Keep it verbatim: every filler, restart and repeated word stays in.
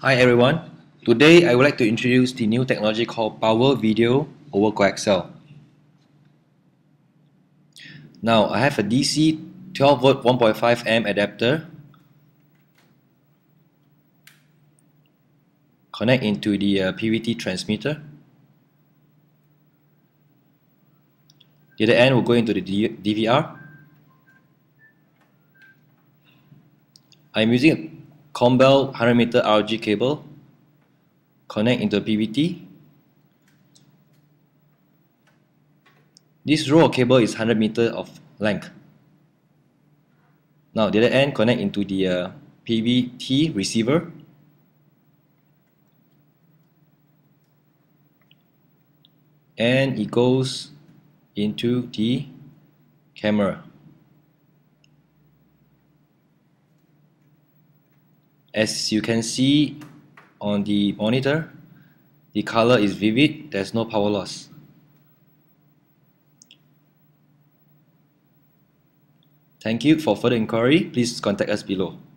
Hi everyone. Today I would like to introduce the new technology called Power Video over Coaxial. Now I have a D C twelve volt one point five amp adapter connect into the uh, P V T transmitter. The other end will go into the D V R. I'm using a Combel one hundred meter R G cable. Connect into P V T. This row of cable is one hundred meter of length. Now the other end connect into the uh, P V T receiver. And it goes into the camera. As you can see on the monitor, the color is vivid, there's no power loss. Thank you. For further inquiry, please contact us below.